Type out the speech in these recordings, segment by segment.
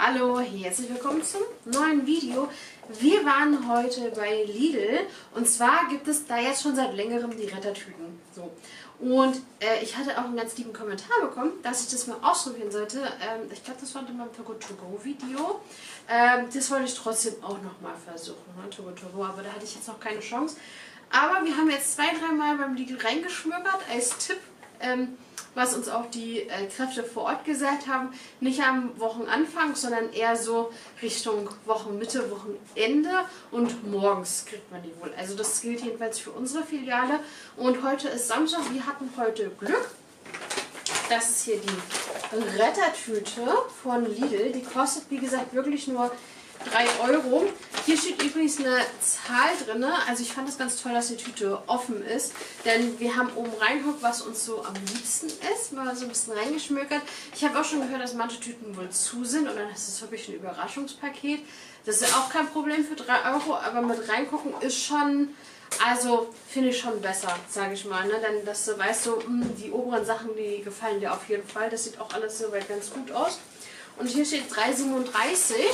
Hallo, herzlich willkommen zum neuen Video. Wir waren heute bei Lidl und zwar gibt es da jetzt schon seit längerem die Rettertüten. So. Und ich hatte auch einen ganz lieben Kommentar bekommen, dass ich das mal ausprobieren sollte. Ich glaube, das war in meinem Togo To Go Video. Das wollte ich trotzdem auch nochmal versuchen, ne? Togo To Go, aber da hatte ich jetzt noch keine Chance. Aber wir haben jetzt 2-3 Mal beim Lidl reingeschmökert als Tipp. Was uns auch die Kräfte vor Ort gesagt haben, nicht am Wochenanfang, sondern eher so Richtung Wochenmitte, Wochenende und morgens kriegt man die wohl. Also das gilt jedenfalls für unsere Filiale. Und heute ist Samstag, wir hatten heute Glück. Das ist hier die Rettertüte von Lidl. Die kostet, wie gesagt, wirklich nur 3 Euro. Hier steht übrigens eine Zahl drin. Also ich fand es ganz toll, dass die Tüte offen ist. Denn wir haben oben reingeguckt, was uns so am liebsten ist. Mal so ein bisschen reingeschmökert. Ich habe auch schon gehört, dass manche Tüten wohl zu sind. Und dann ist es wirklich ein Überraschungspaket. Das ist auch kein Problem für 3 Euro. Aber mit reingucken ist schon, also finde ich schon besser, sage ich mal. Ne? Denn dass du weißt, so, die oberen Sachen, die gefallen dir auf jeden Fall. Das sieht auch alles soweit ganz gut aus. Und hier steht 3,37 €.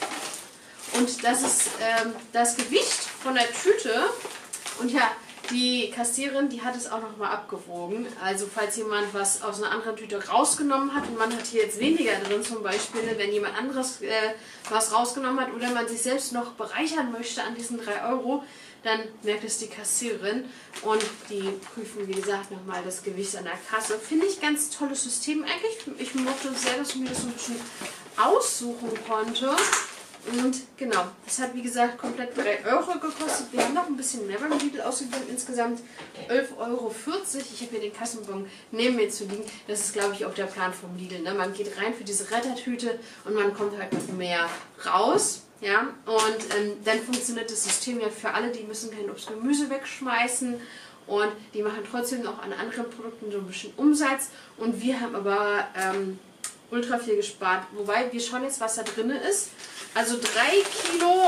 Und das ist das Gewicht von der Tüte. Und ja, die Kassiererin, die hat es auch nochmal abgewogen. Also falls jemand was aus einer anderen Tüte rausgenommen hat und man hat hier jetzt weniger drin zum Beispiel, wenn jemand anderes was rausgenommen hat oder man sich selbst noch bereichern möchte an diesen 3 Euro, dann merkt es die Kassiererin und die prüfen, wie gesagt, nochmal das Gewicht an der Kasse. Finde ich ganz tolles System eigentlich. Ich mochte es sehr, dass ich mir das so ein bisschen aussuchen konnte. Und genau, das hat wie gesagt komplett 3 Euro gekostet. Wir haben noch ein bisschen mehr beim Lidl ausgegeben, insgesamt 11,40 Euro. Ich habe hier den Kassenbon neben mir zu liegen. Das ist, glaube ich, auch der Plan vom Lidl. Ne? Man geht rein für diese Rettertüte und man kommt halt noch mehr raus. Ja? Und dann funktioniert das System ja für alle, die müssen kein Obst und Gemüse wegschmeißen. Und die machen trotzdem noch an anderen Produkten so ein bisschen Umsatz. Und wir haben aber ultra viel gespart. Wobei, wir schauen jetzt, was da drin ist. Also 3 Kilo,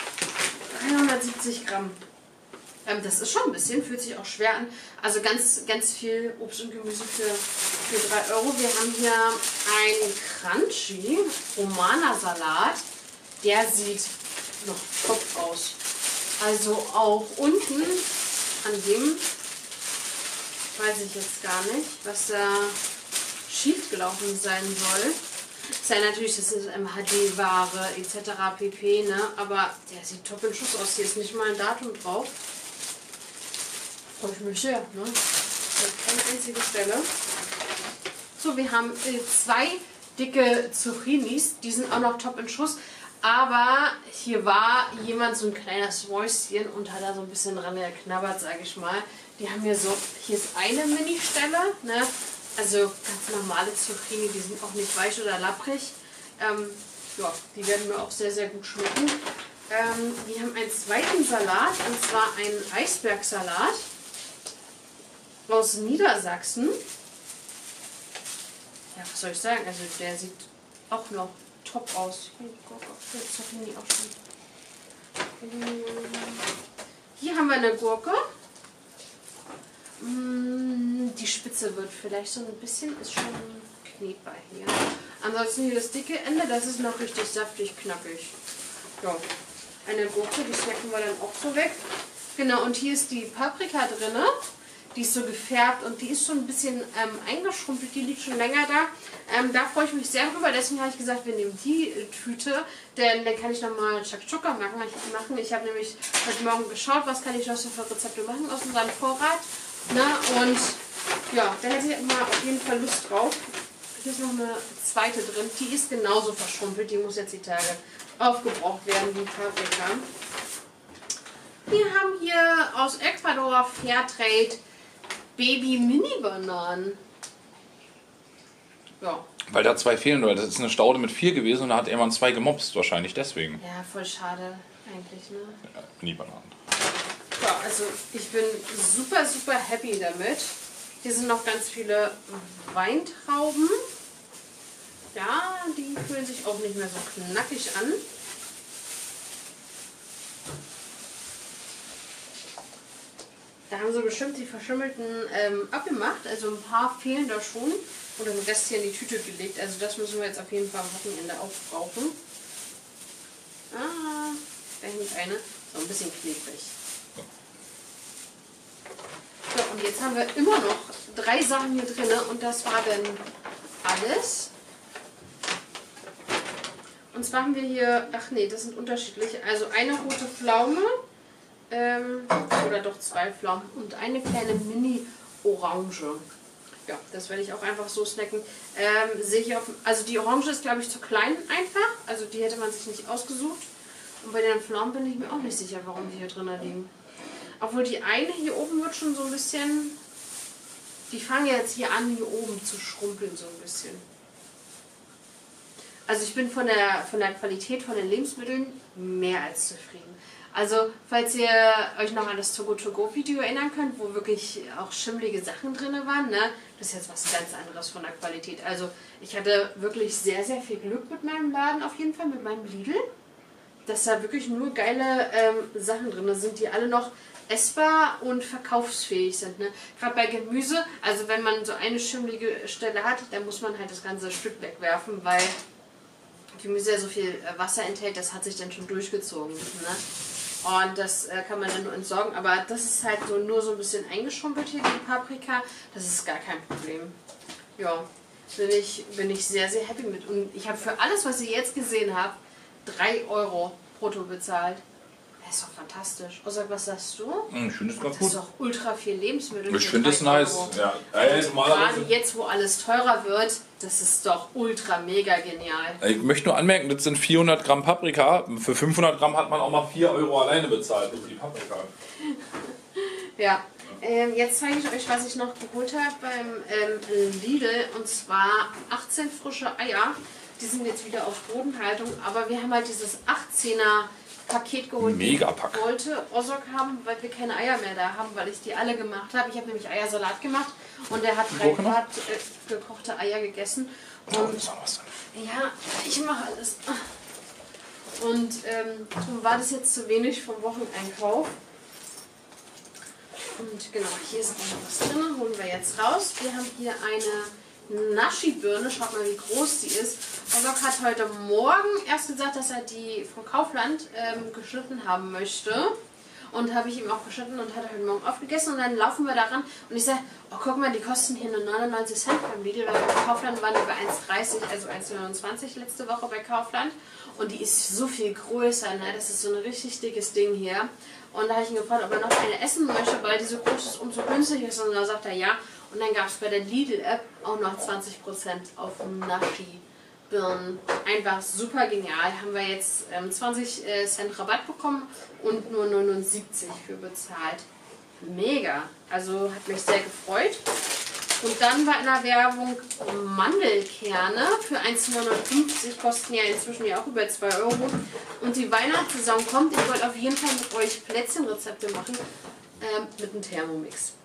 370 Gramm. Das ist schon ein bisschen, fühlt sich auch schwer an. Also ganz viel Obst und Gemüse für 3 Euro. Wir haben hier einen Crunchy Romana Salat. Der sieht noch top aus. Also auch unten an dem, weiß ich jetzt gar nicht, was da schief gelaufen sein soll. Ist ja natürlich, das ist MHD-Ware etc. pp. Ne? Aber der sieht top in Schuss aus. Hier ist nicht mal ein Datum drauf. Freue ich mich sehr. Ne? Keine einzige Stelle. So, wir haben 2 dicke Zucchinis. Die sind auch noch top in Schuss. Aber hier war jemand, so ein kleines Mäuschen, und hat da so ein bisschen dran geknabbert, sage ich mal. Die haben hier so, hier ist eine Mini-Stelle, ne? Also ganz normale Zucchini, die sind auch nicht weich oder lapprig. Ja, die werden mir auch sehr, sehr gut schmecken. Wir haben einen zweiten Salat, und zwar einen Eisbergsalat aus Niedersachsen. Ja, was soll ich sagen? Also der sieht auch noch top aus. Zucchini auch schon. Hier haben wir eine Gurke. Die Spitze wird vielleicht so ein bisschen, ist schon knetbar hier. Ansonsten hier das dicke Ende, das ist noch richtig saftig, knackig. Ja, eine Gurke, die snacken wir dann auch so weg. Genau, und hier ist die Paprika drin. Die ist so gefärbt und die ist schon ein bisschen eingeschrumpelt, die liegt schon länger da. Da freue ich mich sehr drüber, deswegen habe ich gesagt, wir nehmen die Tüte, denn dann kann ich nochmal Chakchuka machen. Ich habe nämlich heute Morgen geschaut, was kann ich noch so für Rezepte machen aus unserem Vorrat. Na, und ja, da hätte ich mal auf jeden Fall Lust drauf. Hier ist noch eine zweite drin, die ist genauso verschrumpelt, die muss jetzt die Tage aufgebraucht werden, die Paprika. Wir haben hier aus Ecuador Fairtrade Baby Mini Bananen. Ja. Weil da 2 fehlen, oder das ist eine Staude mit 4 gewesen und da hat irgendwann 2 gemopst, wahrscheinlich deswegen. Ja, voll schade eigentlich, ne? Ja, Mini-Bananen. Ja, also ich bin super, super happy damit. Hier sind noch ganz viele Weintrauben. Ja, die fühlen sich auch nicht mehr so knackig an. Da haben sie bestimmt die Verschimmelten abgemacht, also ein paar fehlen da schon. und den Rest hier in die Tüte gelegt. Also das müssen wir jetzt auf jeden Fall am Wochenende aufbrauchen. Ah, da hängt eine. So ein bisschen klebrig. So, und jetzt haben wir immer noch 3 Sachen hier drin und das war dann alles. Und zwar haben wir hier, ach nee, das sind unterschiedliche. Also eine rote Pflaume, oder doch 2 Pflaumen und eine kleine Mini-Orange. Ja, das werde ich auch einfach so snacken. Sehe ich auf, also die Orange ist, glaube ich, zu klein einfach. Also die hätte man sich nicht ausgesucht. Und bei den Pflaumen bin ich mir auch nicht sicher, warum die hier drin liegen. Obwohl die eine hier oben wird schon so ein bisschen... Die fangen jetzt hier an, hier oben zu schrumpeln so ein bisschen. Also ich bin von der Qualität von den Lebensmitteln mehr als zufrieden. Also falls ihr euch noch an das Too Good To Go Video erinnern könnt, wo wirklich auch schimmlige Sachen drin waren, ne? Das ist jetzt was ganz anderes von der Qualität. Also ich hatte wirklich sehr, sehr viel Glück mit meinem Laden auf jeden Fall, mit meinem Lidl. Dass da wirklich nur geile Sachen drin sind, die alle noch essbar und verkaufsfähig sind. Ne? Gerade bei Gemüse, also wenn man so eine schimmlige Stelle hat, dann muss man halt das ganze Stück wegwerfen, weil Gemüse ja so viel Wasser enthält, das hat sich dann schon durchgezogen. Ne? Und das kann man dann nur entsorgen, aber das ist halt so, nur so ein bisschen eingeschrumpelt hier, die Paprika, das ist gar kein Problem. Ja, bin ich sehr, sehr happy mit. Und ich habe für alles, was ihr jetzt gesehen habt, 3 € brutto bezahlt. Das ist doch fantastisch. Osag, was sagst du? Ich finde es ganz Das gut. ist doch ultra viel Lebensmittel. Ich finde es nice. Ja. Gerade jetzt, wo alles teurer wird, das ist doch ultra mega genial. Ich möchte nur anmerken, das sind 400 Gramm Paprika. Für 500 Gramm hat man auch mal 4 € alleine bezahlt für die Paprika. Ja, jetzt zeige ich euch, was ich noch geholt habe beim Lidl. Und zwar 18 frische Eier. Die sind jetzt wieder auf Bodenhaltung, aber wir haben halt dieses 18er Paket geholt. Megapack. Ich wollte Osok haben, weil wir keine Eier mehr da haben, weil ich die alle gemacht habe. Ich habe nämlich Eiersalat gemacht und er hat 3 Grad gekochte Eier gegessen. Und ja, ich mache alles. Und darum war das jetzt zu wenig vom Wocheneinkauf. Und genau, hier ist auch noch was drin. Holen wir jetzt raus. Wir haben hier eine Naschi-Birne, schaut mal wie groß die ist. Osok hat heute Morgen erst gesagt, dass er die vom Kaufland geschnitten haben möchte. Und habe ich ihm auch geschnitten und hat er heute Morgen aufgegessen. Und dann laufen wir daran und ich sage, oh guck mal, die kosten hier nur 99 Cent beim Lidl, weil beim Kaufland waren die bei 1,30, also 1,29 letzte Woche bei Kaufland. Und die ist so viel größer, ne? Das ist so ein richtig dickes Ding hier. Und da habe ich ihn gefragt, ob er noch eine essen möchte, weil die so groß ist, umso günstiger ist. Und dann sagt er ja. Und dann gab es bei der Lidl-App auch noch 20% auf Naschi-Birnen. Einfach super genial. Haben wir jetzt 20 Cent Rabatt bekommen und nur 79 für bezahlt. Mega. Also hat mich sehr gefreut. Und dann war in der Werbung Mandelkerne für 1,59 kosten ja inzwischen ja auch über 2 €. Und die Weihnachtssaison kommt. Ich wollte auf jeden Fall mit euch Plätzchenrezepte machen mit einem Thermomix.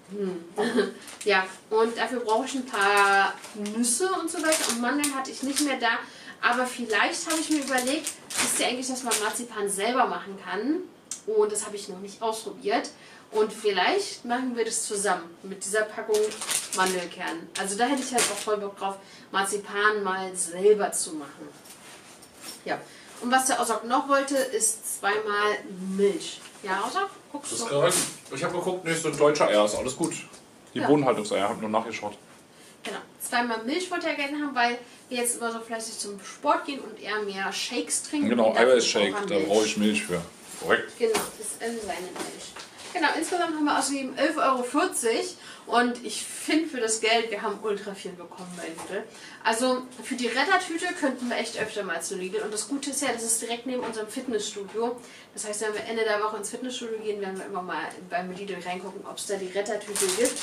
Ja, und dafür brauche ich ein paar Nüsse und so weiter. Und Mandeln hatte ich nicht mehr da. Aber vielleicht habe ich mir überlegt, wisst ihr eigentlich, dass man Marzipan selber machen kann? Und das habe ich noch nicht ausprobiert. Und vielleicht machen wir das zusammen mit dieser Packung Mandelkernen. Also da hätte ich halt auch voll Bock drauf, Marzipan mal selber zu machen. Ja, und was der Osok noch wollte, ist 2-mal Milch. Ja, Osok, guckst du? Das ist korrekt. Ich habe geguckt, nicht so deutsche Eier, ist alles gut. Die Bodenhaltungseier, habe nur nachgeschaut. Genau, 2-mal Milch wollte er gerne haben, weil wir jetzt immer so fleißig zum Sport gehen und eher mehr Shakes trinken. Genau, Eiweißshake, da brauche ich Milch für. Korrekt. Genau, das ist seine Milch. Genau, insgesamt haben wir ausgegeben 11,40 € und ich finde für das Geld, wir haben ultra viel bekommen bei Lidl. Also für die Rettertüte könnten wir echt öfter mal zu Lidl und das Gute ist ja, das ist direkt neben unserem Fitnessstudio. Das heißt, wenn wir Ende der Woche ins Fitnessstudio gehen, werden wir immer mal beim Lidl reingucken, ob es da die Rettertüte gibt.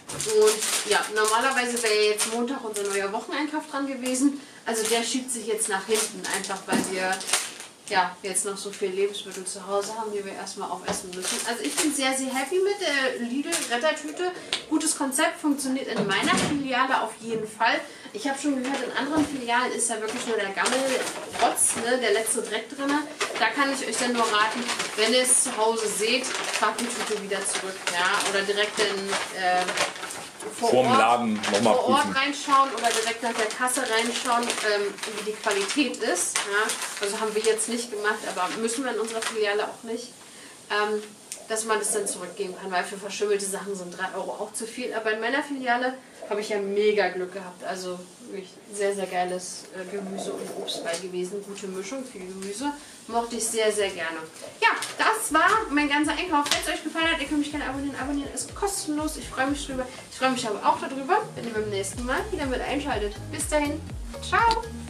Und ja, normalerweise wäre jetzt Montag unser neuer Wocheneinkauf dran gewesen. Also der schiebt sich jetzt nach hinten, einfach weil wir ja, jetzt noch so viel Lebensmittel zu Hause haben, die wir erstmal aufessen müssen. Also ich bin sehr, sehr happy mit der Lidl-Rettertüte. Gutes Konzept, funktioniert in meiner Filiale auf jeden Fall. Ich habe schon gehört, in anderen Filialen ist ja wirklich nur der Gammelrotz, ne, der letzte Dreck drin. Da kann ich euch dann nur raten, wenn ihr es zu Hause seht, fahrt die Tüte wieder zurück. Ja, oder direkt in vorm Laden nochmal vor Ort prüfen. reinschauen oder direkt nach der Kasse reinschauen, wie die Qualität ist. Ja? Also haben wir jetzt nicht gemacht, aber müssen wir in unserer Filiale auch nicht. Dass man das dann zurückgeben kann, weil für verschimmelte Sachen sind 3 Euro auch zu viel. Aber in meiner Filiale habe ich ja mega Glück gehabt. Also wirklich sehr, sehr geiles Gemüse und Obst bei gewesen. Gute Mischung, viel Gemüse. Mochte ich sehr, sehr gerne. Ja, das war mein ganzer Einkauf. Wenn es euch gefallen hat, ihr könnt mich gerne abonnieren. Abonnieren ist kostenlos. Ich freue mich drüber. Ich freue mich aber auch darüber, wenn ihr beim nächsten Mal wieder mit einschaltet. Bis dahin. Ciao.